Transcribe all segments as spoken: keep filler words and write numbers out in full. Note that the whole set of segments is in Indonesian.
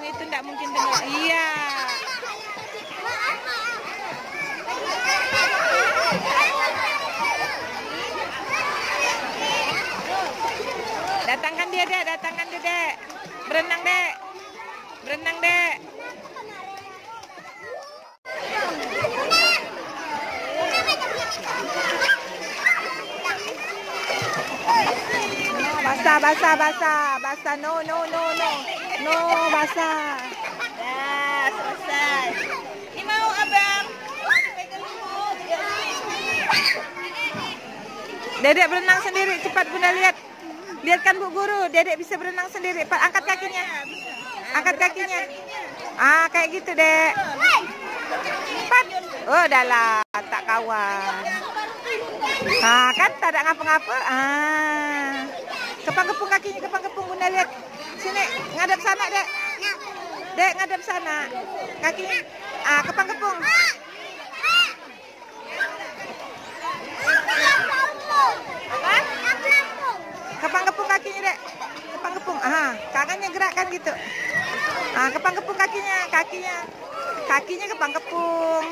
itu tidak mungkin dengar. Iya. Datangkan dia, Dek. Datangkan dia, Dek. Berenang, Dek. Berenang, Dek. Basah, basah, basah. Basah. No, no, no, no. No, basah. Ya, selesai. Ini mau abang. Dedek berenang sendiri. Cepat Bunda lihat. Lihatkan Bu Guru. Dedek bisa berenang sendiri. Pak, angkat kakinya. Angkat kakinya. Ah, kayak gitu, Dek. Cepat. Oh, dah lah. Tak kawan. Nah, kan tak ada ngapa-ngapa. Ah. Kepang-kepung kakinya, kepang-kepung Bunda lihat. Sini, ngadap sana, Dek. Dek, ngadap sana. Kakinya. Ah, kepang-kepung. Apa? Kepang-kepung kakinya, Dek. Kepang-kepung. Ah, tangannya gerakkan gitu. Ah, kepang-kepung kakinya, kakinya. Kakinya kepang-kepung.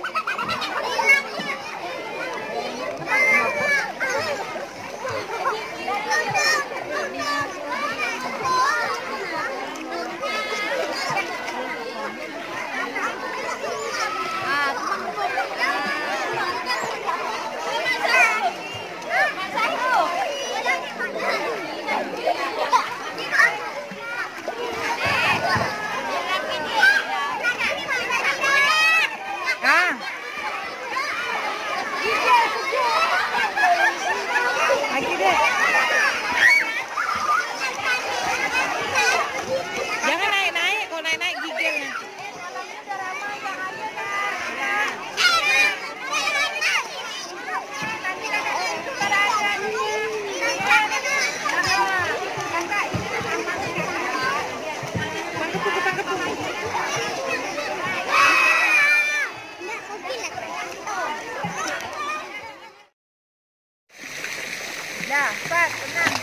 Dah, cepat, tenang.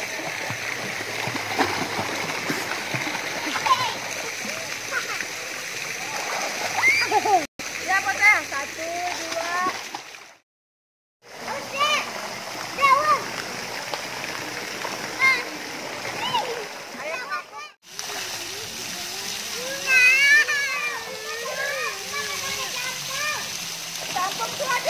Ya, potong. Satu, dua. Ayo,